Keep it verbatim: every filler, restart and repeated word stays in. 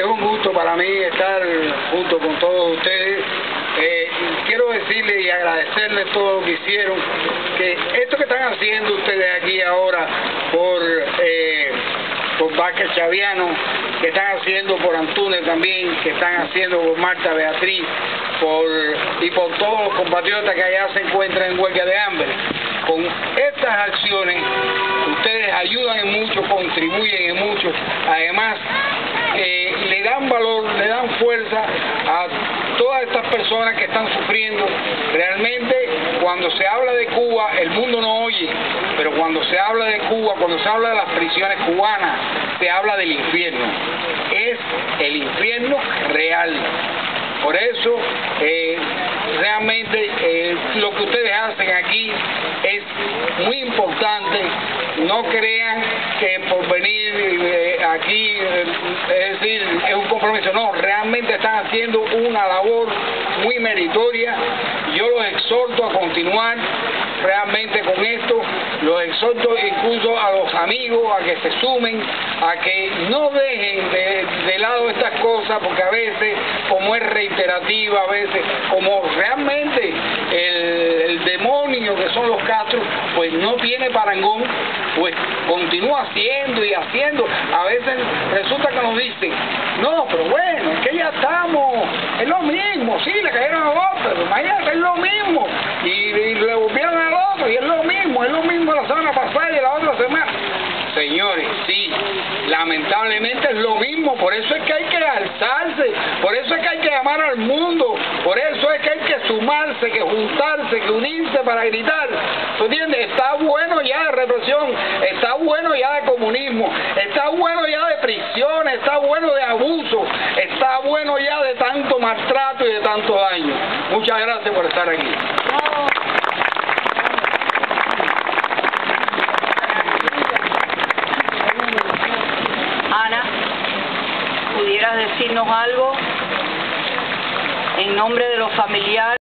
es un gusto para mí estar junto con todos ustedes. Eh, quiero decirles y agradecerles todo lo que hicieron, que esto que están haciendo ustedes aquí ahora por, eh, por Vázquez Chaviano, que están haciendo por Antúnez también, que están haciendo por Marta Beatriz, por, y por todos los compatriotas que allá se encuentran en huelga de hambre. Con estas acciones ustedes ayudan en mucho, contribuyen en mucho, además eh, le dan valor, le dan fuerza a todas estas personas que están sufriendo. Realmente cuando se habla de Cuba el mundo no oye, pero cuando se habla de Cuba, cuando se habla de las prisiones cubanas, se habla del infierno. Es el infierno real. Por eso, eh, realmente eh, lo que ustedes hacen aquí es muy importante. No crean que por venir eh, aquí, eh, es decir, es un compromiso. No, realmente están haciendo una labor muy meritoria. Yo los exhorto a continuar realmente con esto. Los exhorto incluso a los amigos a que se sumen, a que no dejen de, de lado estas cosas, porque a veces, como es reiterativa, a veces, como realmente el, el demonio que son los Castro, pues no tiene parangón, pues continúa haciendo y haciendo. A veces resulta que nos dicen, no, pero bueno, es que ya estamos, es lo mismo, sí, le cayeron a otro, pero imagínate, es lo mismo, y, y le volvieron al otro, y es lo mismo, es lo mismo la semana pasada y la otra semana. Señores, sí, lamentablemente es lo mismo, por eso es que hay que alzarse, por eso es que hay que llamar al mundo, por eso es que hay que sumarse, que juntarse, que unirse para gritar. ¿Tú entiendes? Está bueno ya de represión, está bueno ya de comunismo, está bueno ya de prisiones, está bueno de abuso, está bueno ya de tanto maltrato y de tanto daño. Muchas gracias por estar aquí. Ana, ¿pudieras decirnos algo en nombre de los familiares?